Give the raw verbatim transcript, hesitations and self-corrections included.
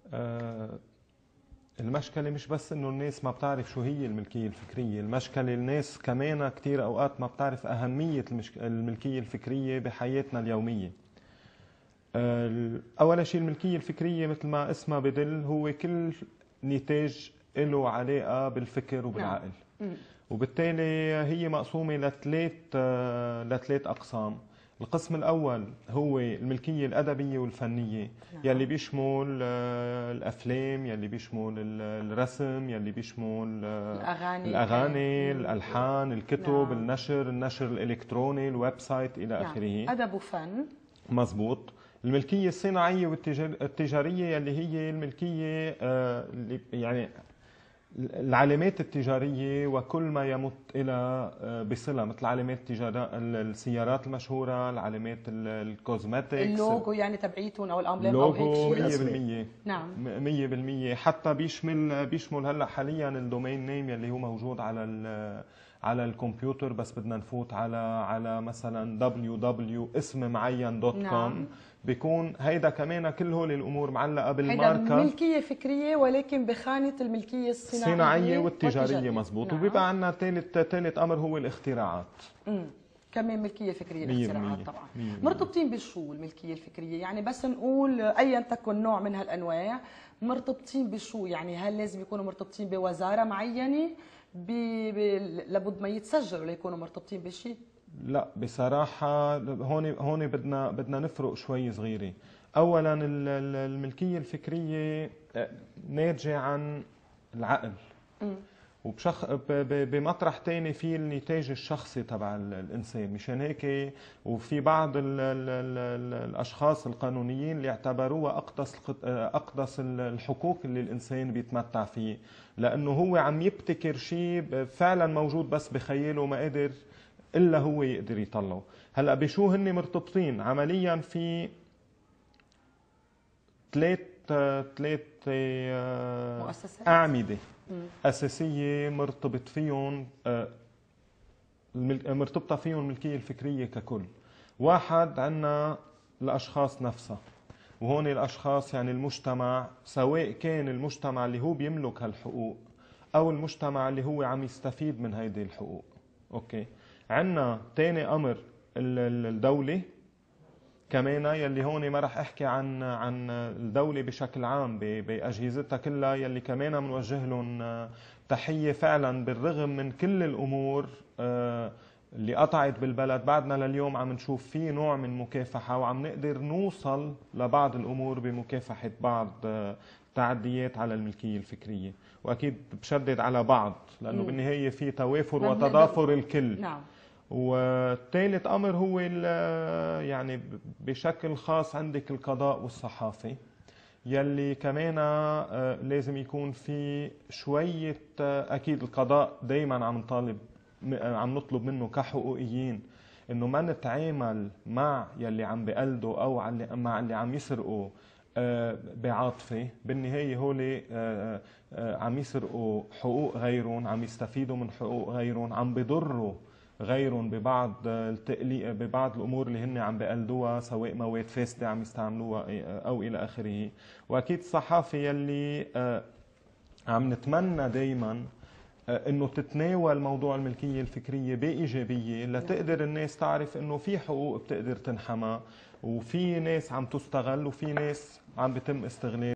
آه، المشكلة مش بس انه الناس ما بتعرف شو هي الملكية الفكرية، المشكلة الناس كمان كتير اوقات ما بتعرف اهمية المشك... الملكية الفكرية بحياتنا اليومية. آه، اول شيء الملكية الفكرية مثل ما اسمها بدل هو كل نتاج له علاقة بالفكر وبالعقل. نعم. وبالتالي هي مقسومة لثلاث آه، لثلاث أقسام. القسم الأول هو الملكية الأدبية والفنية، نعم. يلي بيشمل آه، الأفلام، يلي بيشمل ال- الرسم، يلي بيشمل آه، الأغاني الأغاني، مم. الألحان، الكتب، نعم. النشر، النشر الإلكتروني، الويب سايت إلى نعم. آخره. أدب وفن. مزبوط. الملكية الصناعية والتجارية يلي هي الملكية آه، اللي يعني العلامات التجارية وكل ما يمت إلى بصلة، مثل علامات التجارة، السيارات المشهورة، العلامات الكوزماتكس، اللوجو يعني تبعيتهم أو الأمبلم أو هيك اللوجو شيء. مية بالمية. نعم. مية بالمية. حتى بيشمل بيشمل هلا حاليا الدومين نيم يلي هو موجود على ال على الكمبيوتر، بس بدنا نفوت على على مثلا دبليو دبليو اسم معين دوت نعم. كوم، بيكون هيدا كمان كل هول الامور معلقه هيدا بالماركه. ملكية فكرية ولكن بخانة الملكية الصناعية الصناعيه والتجاريه. والتجارية. مزبوط. نعم. وبيبقى عندنا ثالث ثالث امر هو الاختراعات. امم كمان ملكية فكرية مية الاختراعات بالمية. طبعا. مية بالمية. مرتبطين بشو الملكية الفكرية؟ يعني بس نقول ايا تكن نوع من هالانواع، مرتبطين بشو؟ يعني هل لازم يكونوا مرتبطين بوزارة معينة ب... ب... لابد ما يتسجلوا ليكونوا مرتبطين بشيء؟ لا بصراحة هون هون بدنا بدنا نفرق شوي صغيرة. أولا ال- ال- الملكية الفكرية آه، ناتجة عن العقل. امم وبشخ ب- ب- بمطرح تاني في النتاج الشخصي تبع ال- الإنسان. مشان هيك وفي بعض ال ال ال ال الأشخاص القانونيين اللي اعتبروها أقدس القط- آه، أقدس ال- الحقوق اللي الإنسان بيتمتع فيه، لأنه هو عم يبتكر شيء فعلا موجود بس بخياله ما قدر الا هو يقدر يطلعه. هلا بشو هن مرتبطين عمليا؟ في ثلاث ثلاث مؤسسات. اعمده مم. اساسيه مرتبط فيهم آه، المل- مرتبطه فيهم الملكيه الفكريه ككل. واحد عندنا الاشخاص نفسها، وهون الاشخاص يعني المجتمع، سواء كان المجتمع اللي هو بيملك هالحقوق او المجتمع اللي هو عم يستفيد من هيدي الحقوق. اوكي. عندنا ثاني امر ال- ال- الدوله كمان، يلي هون ما رح احكي عن عن الدوله بشكل عام ب- باجهزتها كلها، يلي كمان بنوجه لهم آه، تحيه فعلا. بالرغم من كل الامور آه، اللي قطعت بالبلد، بعدنا لليوم عم نشوف في نوع من مكافحه، وعم نقدر نوصل لبعض الامور بمكافحه بعض آه، تعديات على الملكيه الفكريه. واكيد بشدد على بعض لانه مم. بالنهايه في توافر ما بنقدر- وتضافر الكل. نعم. والثالث امر هو ال- يعني بشكل خاص عندك القضاء والصحافه، يلي كمان آه، لازم يكون في شويه آه، اكيد القضاء دائما عم نطالب م- آه، عم نطلب منه كحقوقيين انه ما نتعامل مع يلي عم بقلدوا او على- مع اللي عم يسرقوا آه، بعاطفه. بالنهايه هول آه، آه، عم يسرقوا حقوق غيرهم، عم يستفيدوا من حقوق غيرهم، عم بضروا غيرهم ببعض التقليق ببعض الامور اللي هن عم بقلدوها، سواء مواد فاسده عم يستعملوها او الى اخره. واكيد الصحافه يلي آه، عم نتمنى دائما انه تتناول موضوع الملكيه الفكريه بايجابيه، لتقدر الناس تعرف انه في حقوق بتقدر تنحمى، وفي ناس عم تستغل، وفي ناس عم بتم استغلال